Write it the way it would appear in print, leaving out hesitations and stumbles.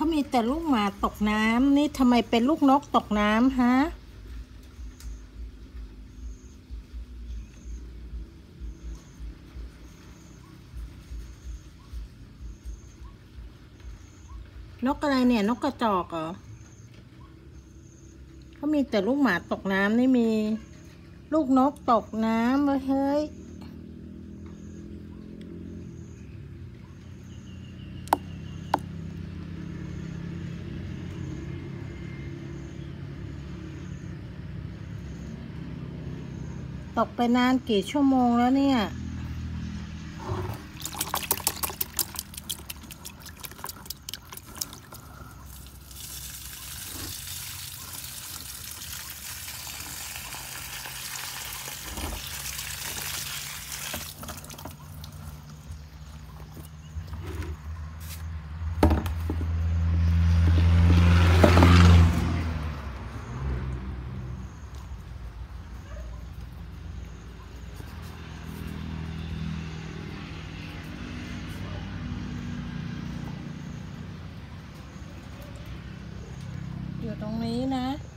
เขามีแต่ลูกหมาตกน้ำนี่ทำไมเป็นลูกนกตกน้ำฮะนกอะไรเนี่ยนกกระจอกเหรอเขามีแต่ลูกหมาตกน้ำนี่มีลูกนกตกน้ำเฮ้ยตกไปนานกี่ชั่วโมงแล้วเนี่ยอยู่ตรงนี้นะ